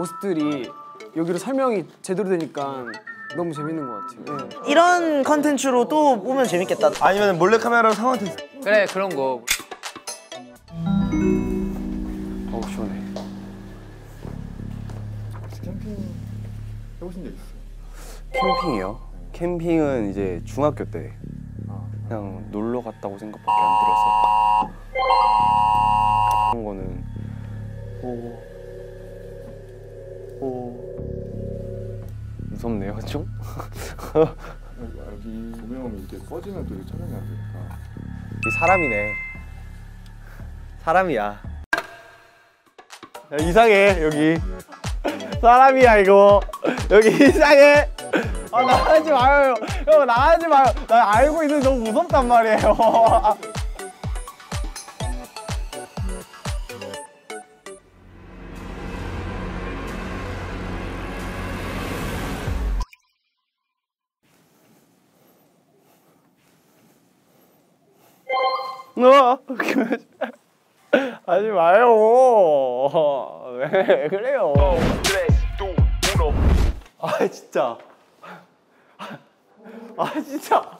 모습들이 여기로 설명이 제대로 되니까 너무 재밌는 것 같아요. 네. 이런 컨텐츠로 또 보면 재밌겠다. 아니면 몰래카메라로 상황 테스트. 그래 그런 거. 어우 시원해. 캠핑 해보신 적 있어요? 캠핑이요? 캠핑은 이제 중학교 때 그냥 놀러 갔다고 생각밖에 안 들어서 그런 거는 무섭네요 좀? 여기 조명이 이렇게 꺼지면 또 이게 촬영이 안 되니까. 이 사람이네. 사람이야. 야, 이상해 여기. 사람이야 이거. 여기 이상해. 아 나가지 마요. 형 나가지 마요. 나 알고 있는데 너무 무섭단 말이에요. 하지 마요. 왜 그래요? 아 진짜. 아 진짜.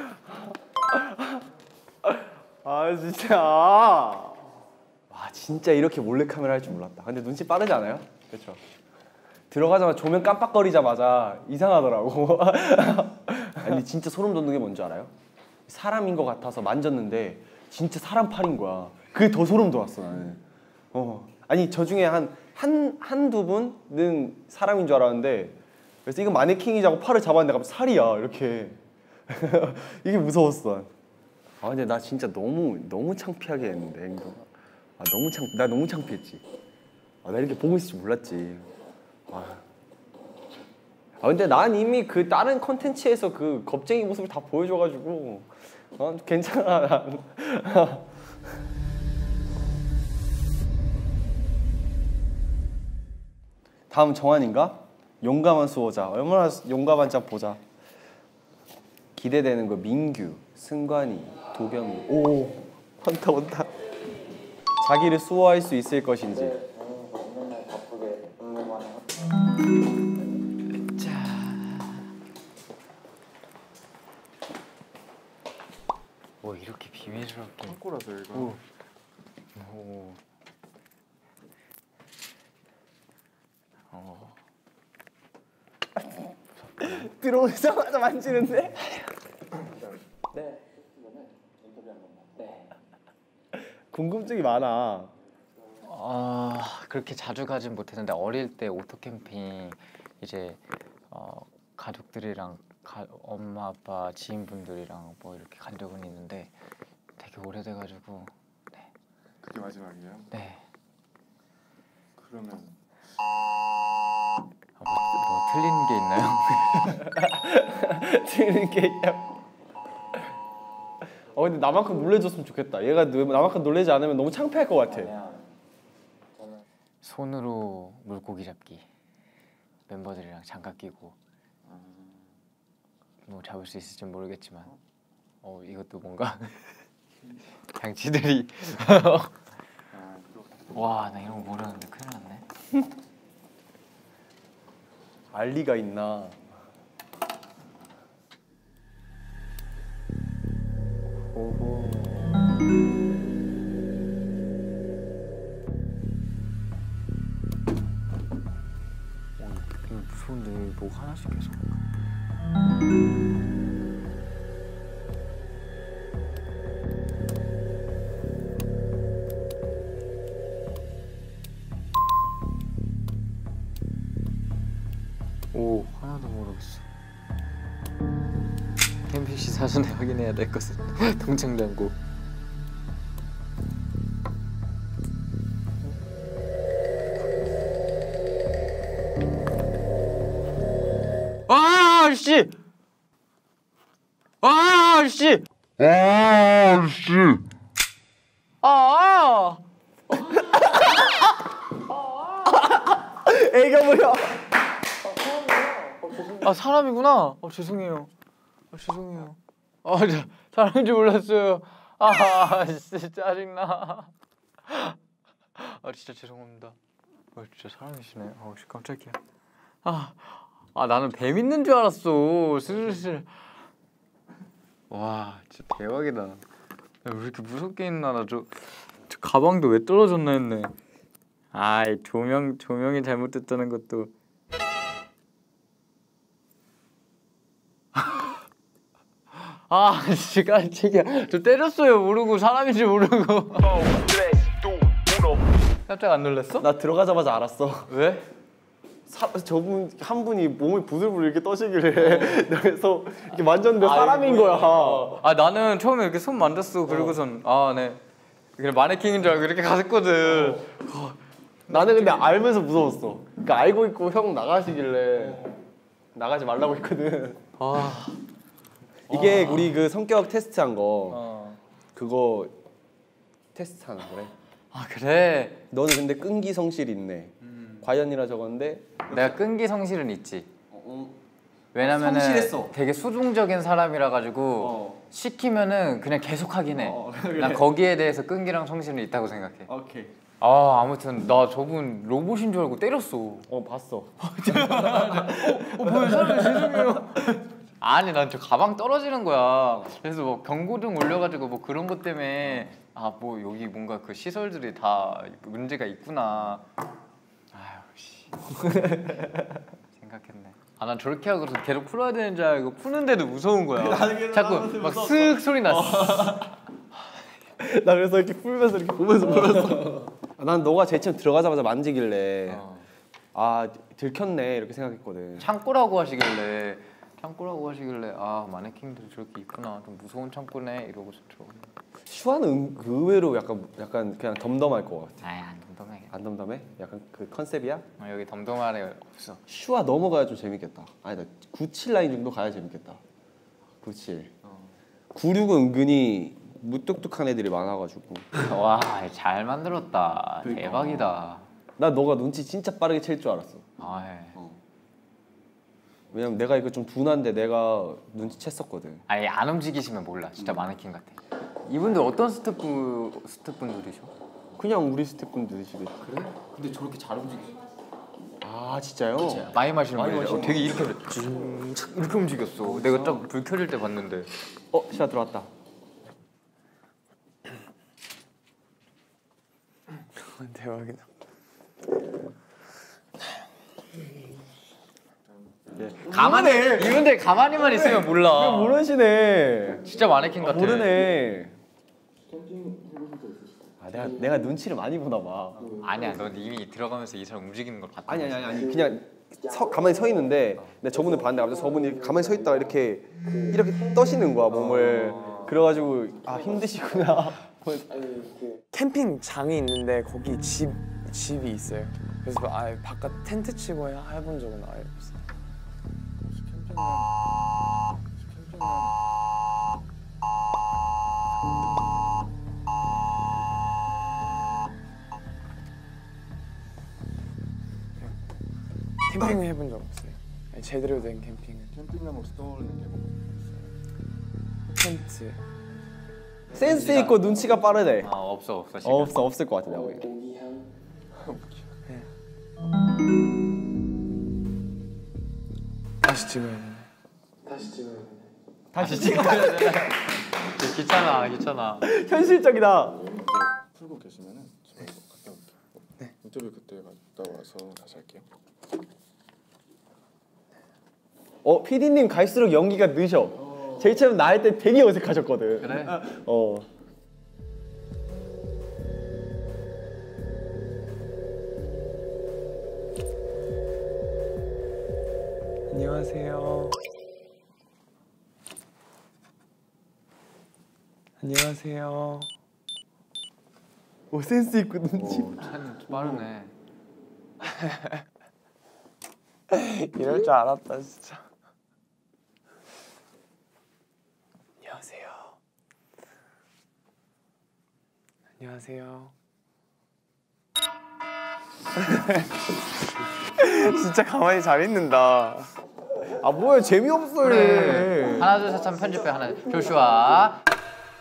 아 진짜. 와 진짜 이렇게 몰래카메라 할 줄 몰랐다. 근데 눈치 빠르지 않아요? 그렇죠. 들어가자마자 조명 깜빡거리자마자 이상하더라고. 아니 진짜 소름 돋는 게 뭔지 알아요? 사람인 것 같아서 만졌는데 진짜 사람 팔인 거야. 그게 더 소름 돋았어 나는. 아니 저 중에 한두 분은 사람인 줄 알았는데 그래서 이거 마네킹이자고 팔을 잡았는데 갑자기 살이야 이렇게. 이게 무서웠어. 아 근데 나 진짜 너무 창피하게 했는데 행동. 나 너무 창피했지. 나 이렇게 보고 있을 줄 몰랐지. 근데 난 이미 그 다른 컨텐츠에서 그 겁쟁이 모습을 다 보여줘가지고 괜찮아 난. 다음 정한인가? 용감한 수호자. 얼마나 용감한지 한번 보자. 기대되는 거 민규, 승관이, 도겸이. 오 온다. 자기를 수호할 수 있을 것인지. 뭐 이렇게 비밀스럽게. 창고라서 이거. 들어오자마자 만지는데? 네. 궁금증이 많아. 그렇게 자주 가진 못했는데 어릴 때 오토 캠핑 이제 가족들이랑 엄마 아빠 지인분들이랑 뭐 이렇게 간 적은 있는데 되게 오래돼가지고. 네. 그게 마지막이에요? 네. 그러면 뭐 틀린 게 있나요? 틀린 게 있냐? 근데 나만큼 놀래줬으면 좋겠다. 얘가 나만큼 놀래지 않으면 너무 창피할 것 같아. 손으로 물고기 잡기. 멤버들이랑 장갑 끼고 뭐 잡을 수 있을지 모르겠지만 이것도 뭔가 장치들이 와 나 이런 거 모르는데 큰일 났네. 알 리가 있나? 오호. 이거 무서운데 뭐 하나씩 계속. 오 하나도 모르겠어. 캠핑시 사전에 확인해야 될 것은 동창장고. 아씨! 아씨! 아씨! 아! 애가 뭐야? 사람이구나. 죄송해요. 죄송해요. 사람인 줄 몰랐어요. 진짜 짜증나. 진짜 죄송합니다. 진짜 사람이시네. 씨 깜짝이야. 나는 뱀 있는 줄 알았어. 슬슬. 와 진짜 대박이다. 야, 왜 이렇게 무섭게 있나. 저 가방도 왜 떨어졌나 했네. 조명이 잘못됐다는 것도. 진짜 깜짝이야. 저 때렸어요. 모르고 사람인지 모르고. 깜짝 안 놀랐어? 나 들어가자마자 알았어. 왜? 저분 한 분이 몸을 부들부들 이렇게 떠시길래 그래서 이렇게 만졌는데 사람인 거야. 나는 처음에 이렇게 손 만졌어. 그러고선 네. 그냥 마네킹인 줄 알고 이렇게 갔거든. 나는 근데 알면서 무서웠어. 그러니까 알고 있고 형 나가시길래 나가지 말라고 했거든. 이게 우리 그 성격 테스트한 거 그거 테스트하는 거래. 그래? 너는 근데 끈기 성실이 있네. 과연이라 적었는데 내가 끈기 성실은 있지. 왜냐면은 성실했어. 되게 수동적인 사람이라 가지고 시키면은 그냥 계속 하긴 해. 난 거기에 대해서 끈기랑 성실은 있다고 생각해. 오케이. 아무튼 나 저분 로봇인 줄 알고 때렸어. 봤어. 뭐야 사람 죄송해요. 아니 난 저 가방 떨어지는 거야. 그래서 뭐 경고등 올려가지고 뭐 그런 것 때문에 뭐 여기 뭔가 그 시설들이 다 문제가 있구나. 생각했네. 난 저렇게 하고서 계속 풀어야 되는 줄 알고 푸는데도 무서운 거야. 자꾸 막 쓱 소리 났어. 나 그래서 이렇게 풀면서 이렇게 보면서 풀었어. 난 너가 제일 처음 들어가자마자 만지길래 들켰네 이렇게 생각했거든. 창고라고 하시길래 마네킹들이 저렇게 있구나. 좀 무서운 창고네 이러고서 들어오네. 슈아는 의외로 약간 그냥 덤덤할 것 같아. 안 덤덤해. 안 덤덤해? 약간 그 컨셉이야? 여기 덤덤한 애 없어. 슈아 넘어가야 좀 재밌겠다. 아니다 97 라인 정도 가야 재밌겠다. 97. 96은 은근히 무뚝뚝한 애들이 많아가지고. 와 잘 만들었다. 그러니까. 대박이다. 나 너가 눈치 진짜 빠르게 챌 줄 알았어. 왜냐면 내가 이거 좀 둔한데 내가 눈치챘었거든. 안 움직이시면 몰라. 진짜 마네킹 같아. 이분들 어떤 스태프분들이셔? 그냥 우리 스태프분들이시겠지. 그래? 근데 저렇게 잘 움직이셔. 진짜요? 많이 마시는 분이죠. 되게 이렇게 이렇게 움직였어. 내가 딱 불 켜질 때 봤는데. 슈아 들어왔다. 대박이다. 이분들 가만히만 있으면 몰라. 모르시네. 진짜 마네킹 같아. 모르네. 내가 눈치를 많이 보나 봐. 아니야, 넌 이미 들어가면서 이 사람 움직이는 걸 봤다. 아니 그냥 가만히 서 있는데 내가 저분을 봤는데 갑자기 저분이 이렇게 가만히 서 있다가 이렇게 떠시는 거야 몸을. 그래가지고 힘드시구나. 캠핑장이 있는데 거기 집이 있어요. 그래서 바깥 텐트 치고 해본 적은 아예 없어요. 캠핑을 해본 적 없어요. 제대로 된 캠핑은. 캠핑하면 혹시 떠오르는 게 뭐 있어요? 텐트. 센스 있고 눈치가 빠르네. 없어. 없을 것 같아 내가 보기엔. 다시 찍어야 되네. 다시 찍어야 돼. 귀찮아. 현실적이다. 풀고 계시면은 저 갔다 올게요. 네. 인터뷰 그때 갔다 와서 다시 할게요. PD님 갈수록 연기가 느셔. 제일 처음 나 할 때 되게 어색하셨거든. 그래? 안녕하세요. 안녕하세요. 센스 있고 눈치. 차는 빠르네. 이럴 줄 알았다 진짜. 안녕하세요. 안녕하세요. 진짜 가만히 잘 있는다. 뭐야 재미없어 얘. 하나 둘 셋 하면 편집해. 하나 조슈아.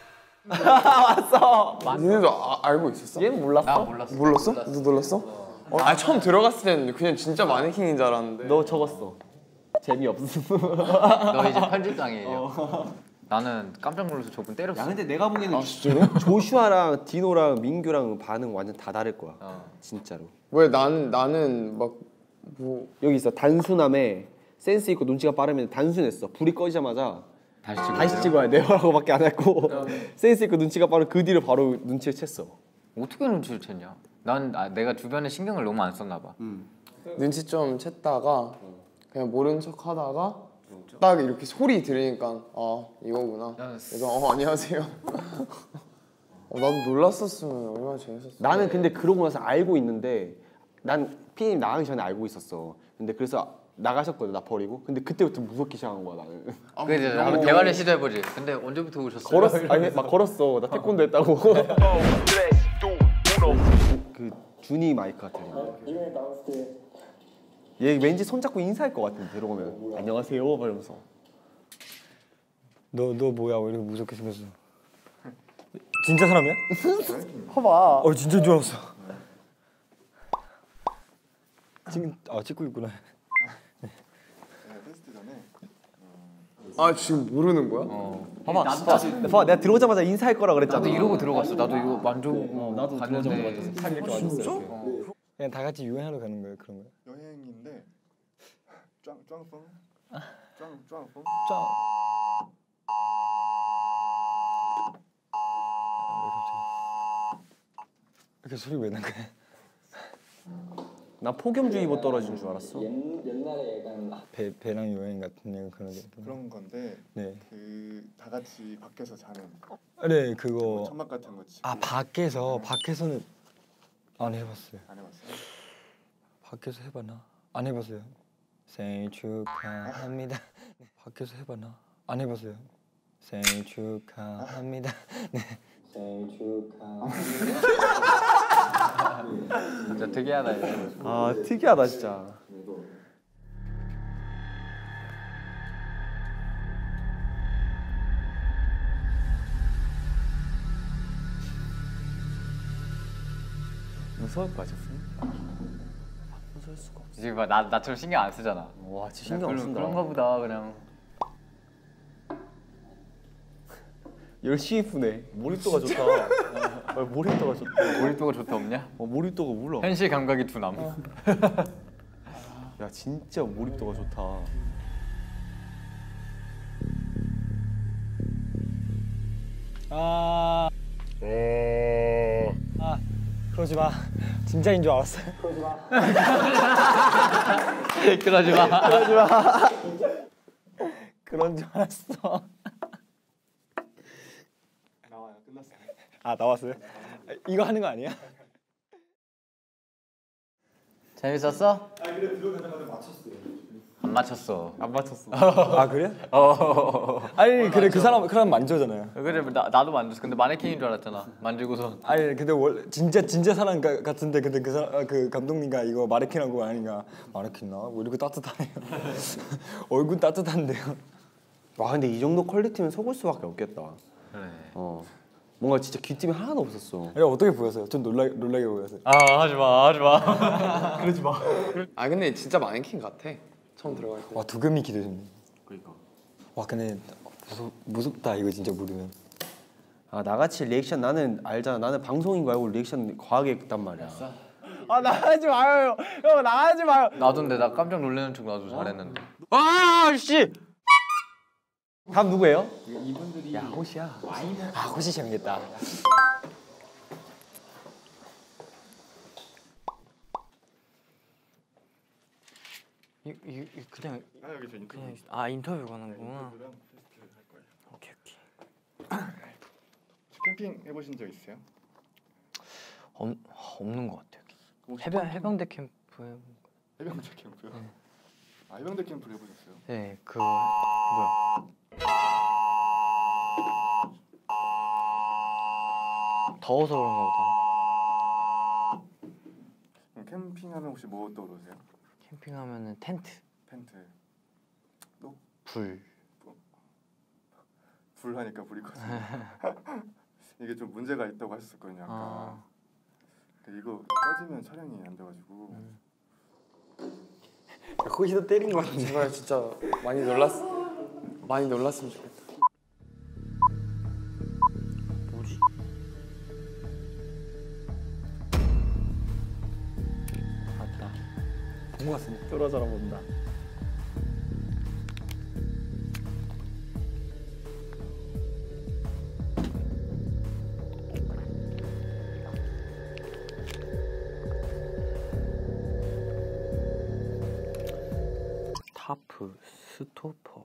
왔어. 니네도 알고 있었어? 얘는 몰랐어? 나 몰랐어. 몰랐어? 너 놀랐어? 아 처음 들어갔을 때는 그냥 진짜 마네킹인 줄 알았는데. 너 적었어. 재미없음. 너 이제 편집장이에요. 나는 깜짝 놀라서 저분 때렸어. 야 근데 내가 보기에는 조슈아랑 디노랑 민규랑 반응 완전 다 다를 거야. 진짜로. 왜 나는 막 뭐 여기 있어. 단순함에 센스 있고 눈치가 빠르면 단순했어. 불이 꺼지자마자 다시 찍어야 돼요라고밖에 안 했고 센스 있고 눈치가 빠르면 그 뒤로 바로 눈치를 챘어. 어떻게 눈치를 챘냐? 내가 주변에 신경을 너무 안 썼나 봐. 눈치 좀 챘다가 그냥 모른 척 하다가 딱 이렇게 소리 들으니까 아 이거구나. 그래서 안녕하세요. 나도 놀랐었으면 얼마나 재밌었어. 나는 근데 그러고 나서 알고 있는데 난 피디님 나가기 전에 알고 있었어. 근데 그래서 나가셨거든 나 버리고. 근데 그때부터 무섭기 시작한 거야 나는. 그래서 한번 대화를 시도해보지. 근데 언제부터 오셨어요? 걸었어. 아니 막 걸었어. 나 태권도 했다고. 그 준이 마이크 들리는데. 얘 왠지 손잡고 인사할 것 같은데 들어오면 안녕하세요 이러면서. 너 뭐야 왜 이렇게 무섭게 생겼어? 진짜 사람이야? 봐봐. 진짜인 줄 알았어. 지금 찍고 있구나. 테스트 전에 아 지금 모르는 거야? 봐봐 내가 들어오자마자 인사할 거라 그랬잖아. 나도 이러고 들어갔어. 나도 이거 만져보고 나도 들어오자마자 사진 이렇게 만졌어. 그냥 다 같이 유행하러 가는 거예요 그런 거요? 여행인데 짱뽕 짱뽕 이렇게 소리 왜 난 거야? 나 폭염주의보 떨어진 줄 알았어. 배낭 여행 같은 그런 게. 그런 건데 네. 그 다 같이 밖에서 자는 네 그거. 천막 같은 거 치고 밖에서는 안 해봤어요. 안 해봤어요? 밖에서 해봤나? 안 해봤어요. 생일 축하합니다. 네. 밖에서 해봤나? 안 해봤어요. 생일 축하합니다. 네. 생일 축하합니다. 진짜 특이하다 이거. 아 특이하다 진짜. 무서울 것 같았어. 무서울 수가 없어. 지금 봐 나처럼 신경 안 쓰잖아. 와 진짜 신경 안 쓴다. 그런가 보다 그냥. 열심히 푸네. 몰입도가 좋다. 몰입도가 좋다. 몰입도가 좋다 없냐? 몰입도가 몰라. 현실 감각이 둔함. 야 진짜 몰입도가 좋다. 그러지 마. 진짜인 줄 알았어요. 그러지 마. 그런 줄 알았어. 나와요. 끝났어요. 나왔어요? 이거 하는 거 아니야? 재밌었어? 그래 들어가자마자 맞췄어요. 안 맞췄어. 그래? 아니 그래 그 사람 만져잖아요. 그래 나도 만졌어. 근데 마네킹인 줄 알았잖아. 만지고선. 아니 근데 원래 진짜 사람 같은데 근데 그 사람 그 감독님과 이거 마네킹하고 아니가 마네킹나 뭐 이렇게 따뜻하네요. 얼굴 따뜻한데요. 와 근데 이 정도 퀄리티면 속을 수밖에 없겠다. 그래. 뭔가 진짜 귀띔이 하나도 없었어. 야 어떻게 보였어요? 전 놀라게 보였어요. 하지 마. 그러지 마. 아 근데 진짜 마네킹 같아. 처음 들어갈 때. 와 두금이 기대되네. 그러니까. 와 근데 무섭다 이거 진짜 모르면. 나같이 리액션 나는 알잖아. 나는 방송인 거 알고 리액션 과하게 했단 말이야. 나가지 마요. 형 나가지 마요. 나도 근데 나 깜짝 놀라는 척 나도 잘했는데. 씨. 다음 누구예요? 야 호시야. 호시 재밌겠다. 이 그냥 여기 저 인터뷰. 인터뷰 가는구나. 인터뷰랑 테스트 할 거예요. 오케이. 캠핑 해보신 적 있어요? 없는 것 같아요. 혹시 해병대 캠프에 해병대 캠프요? 해병대 캠프를 해보셨어요? 네 그 뭐야 더워서 그런가 보다. 그럼 캠핑하면 혹시 뭐 떠오르세요? 캠핑하면은 텐트, 텐트. 불. 불 하니까 불이 커지네. 이게 좀 문제가 있다고 하셨었거든요. 아까. 이거 꺼지면 촬영이 안 돼가지고. 거기서 때린 거 같은데. 제발 진짜 많이 놀랐으면 좋겠다. 뭐지? 맞다. 본 거 같은데. 떨어져라 본다. 타프 스토퍼.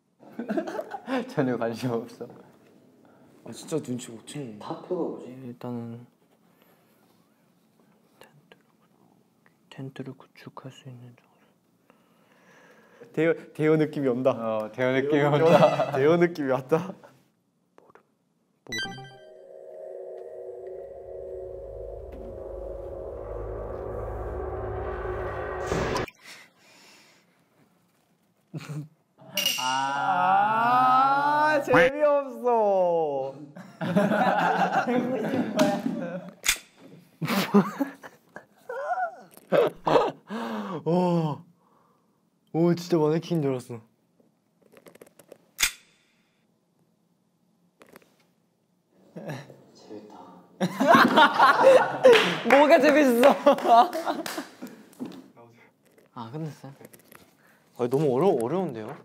전혀 관심 없어. 아 진짜 눈치 못 채네. 타프가 뭐지? 일단은 텐트를 구축할 수 있는 정도. 대여 느낌이 온다. 대현 느낌이 온다. 대여 느낌이 왔다. 모름. 아 재미없어. 오 진짜 마네킹인 줄 알았어. 뭐가 재밌어? 아 끝났어요? 너무 어려운데요?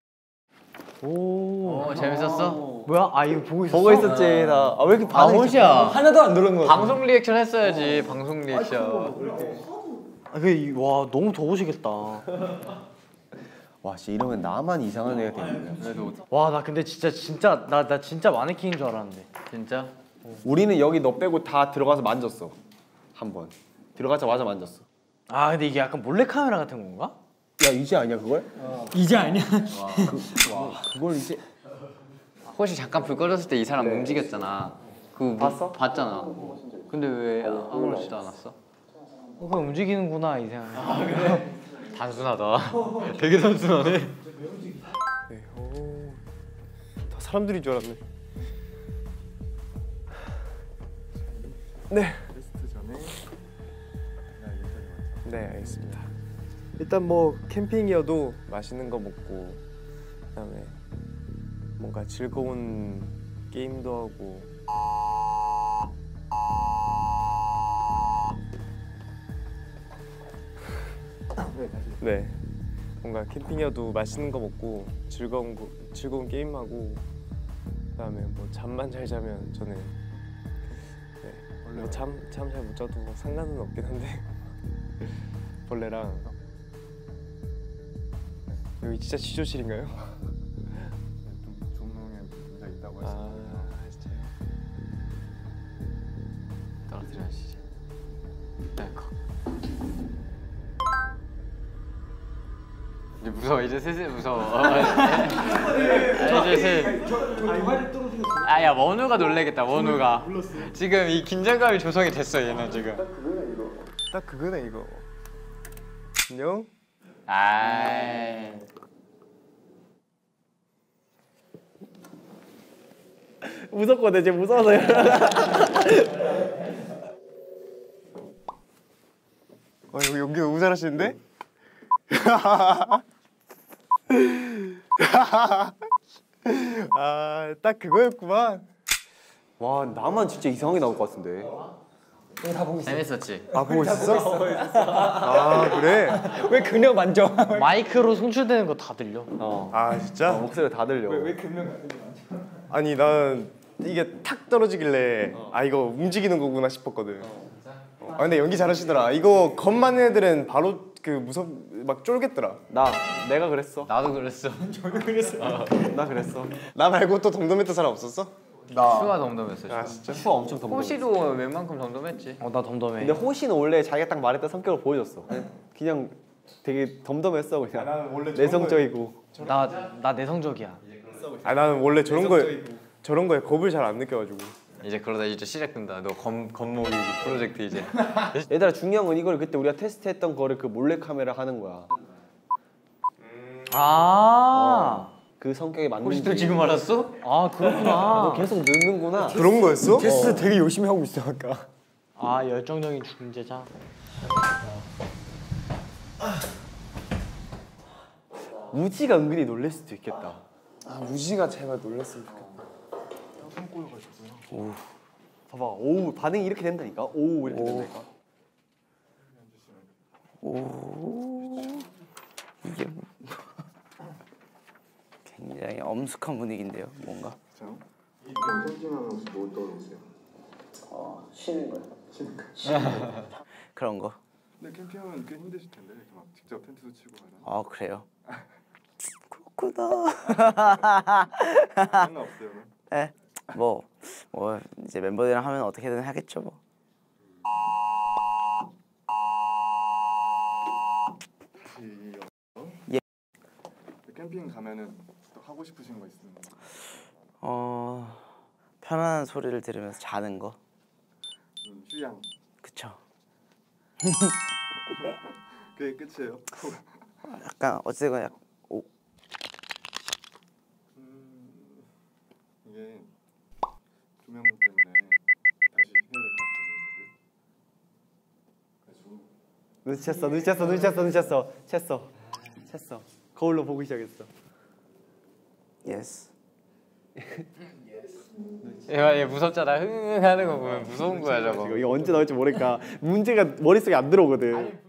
오 재밌었어? 뭐야? 아 이거 보고 있었어? 보고 있었지 나. 아 왜 이렇게 반응이 호시야. 하나도 안 놀란 거 같아. 방송 리액션 했어야지. 방송 리액션. 와 너무 더우시겠다. 와 진짜 이러면 나만 이상한 애가 되는 거야. 와 나 근데 진짜 나 진짜 마네킹인 줄 알았는데. 진짜? 우리는 여기 너 빼고 다 들어가서 만졌어. 한 번. 들어가자마자 만졌어. 아 근데 이게 약간 몰래카메라 같은 건가? 야 이제 아니야 그걸? 이제 아니야? 그걸 이제 혹시 잠깐 불 꺼졌을 때 이 사람 움직였잖아. 그거 봤어? 봤잖아. 근데 왜 아무렇지도 않았어? 그냥 움직이는구나 이 생각. 단순하다. 되게 단순하네. 다 사람들인 줄 알았네. 테스트 전에 네 알겠습니다. 일단 뭐 캠핑이어도 맛있는 거 먹고 그다음에 뭔가 즐거운 게임도 하고 네 뭔가 캠핑이어도 맛있는 거 먹고 즐거운 게임하고 그다음에 뭐 잠만 잘 자면 저는 네 원래 잠 잘 못 자도 상관은 없긴 한데 벌레랑 여기 진짜 지조실인가요? 종롱에 누가 있다고 해서. 아 진짜요? 떨어뜨려야지. 이제 무서워. 이제 슬슬 무서워. 이제 슬. 아야 원우가 놀래겠다. 원우가. 지금 이 긴장감이 조성이 됐어 얘는 지금. 딱 그거네 이거. 안녕? 아이. 무섭거든 지금 무서워서. 여기 연기 너무 잘하시는데? 아, 딱 그거였구만. 와, 나만 진짜 이상하게 나올 것 같은데. 재밌었지. 아, 보고 있었어? 아, 그래? 왜 그냥 만져? 마이크로 송출되는 거 다 들려. 아, 진짜? 목소리가 다 들려. 왜 금명 아니, 난 이게 탁 떨어지길래 아, 이거 움직이는 거구나 싶었거든. 아, 근데 연기 잘하시더라. 이거 겁 많은 애들은 바로 막 쫄겠더라. 내가 그랬어. 나도 그랬어. 나 그랬어. 나 말고 또 덤덤했던 사람 없었어? 슈가 덤덤했어. 슈가. 아 진짜? 슈가 엄청 덤덤. 호시도 웬만큼 덤덤했지. 나 덤덤해. 근데 호시는 원래 자기가 딱 말했던 성격을 보여줬어. 그냥 되게 덤덤했어 그냥. 나는 원래 내성적이고. 나 내성적이야. 아 나는 원래 저런 거에 겁을 잘 안 느껴가지고. 이제 그러다 이제 시작된다. 너 겁모기 프로젝트 이제. 얘들아 중요한 건 이걸 그때 우리가 테스트했던 거를 그 몰래 카메라 하는 거야. 그 성격에 맞는지. 호시도 지금 알았어? 아 그렇구나. 너 계속 늦는구나. 그런 거였어? 테스트 되게 열심히 하고 있어 아까. 아 열정적인 중재자. 우지가 은근히 놀랄 수도 있겠다. 아 우지가 제발 놀랬으면 좋겠다. 오, 봐봐, 오 반응이 이렇게 된다니까. 오 이렇게 된다니까. 오 이게 뭐. 굉장히 엄숙한 분위기인데요, 뭔가. 자, 이 캠핑하면 혹시 뭐 떠오르세요? 쉬는 거요. 쉬는 거. 그런 거. 근데 캠핑하면 꽤 힘드실 텐데 이렇게 막 직접 텐트도 치고 하면. 아 그래요? 그렇구나. 상관없어요. 네. 뭐 이제 멤버들이랑 하면 어떻게든 하겠죠 뭐. 예. 캠핑 가면은 또 하고 싶으신 거 있으면. 편안한 소리를 들으면서 자는 거. 휴양. 그쵸. 그게 끝이에요. 약간 어쨌든 약간 이게 조명 때문에 다시 해야 될 것 같아요. 눈치챘어. 거울로 보고 시작했어. 예스. 얘 무섭잖아. 흥 하는 거 보면 무서운 거야 저거. 이거 언제 나올지 모르니까 문제가 머릿속에 안 들어오거든.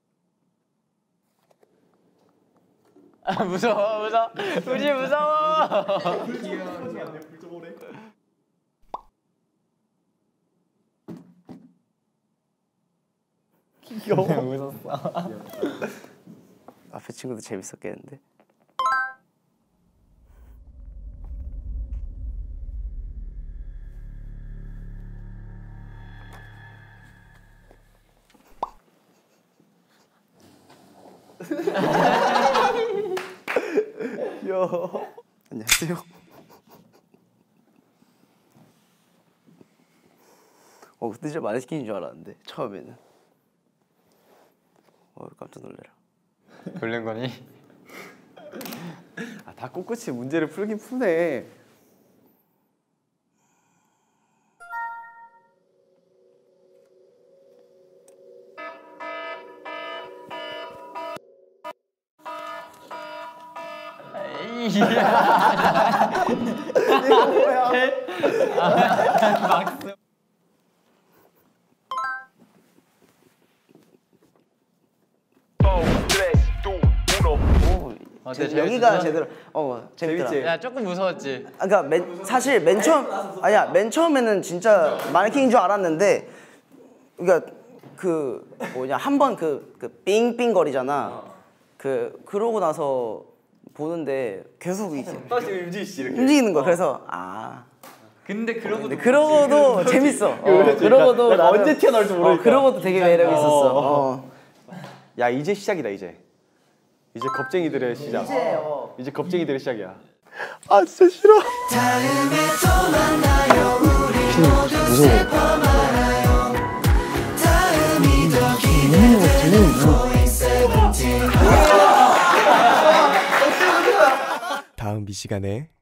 아 무서워. 우지 무서워. 귀여워. 앞에 친구도 재밌었겠는데. 귀여워. 안녕하세요. 그때 진짜 많이 시키는 줄 알았는데 처음에는. 깜짝 놀래라. 놀란 거니? 아, 다 꿋꿋이 문제를 풀긴 푸네. 여기가 제대로 재밌더라. 재밌지? 야 조금 무서웠지. 그러니까 사실 맨 처음에는 진짜 마네킹인 줄 알았는데, 그러니까 그 뭐냐 한 번 그 삥삥 거리잖아. 그러고 나서 보는데 계속 이렇게 움직이는 거야. 그래서 근데 그러고도 재밌어. 그러고도 내가 언제 튀어나올지 모르니까. 그러고도 되게 매력 있었어. 야 이제 시작이다 이제. 이제 겁쟁이들의 시작. 이제 겁쟁이들의 시작이야. 아 진짜 싫어. 다음 이 시간에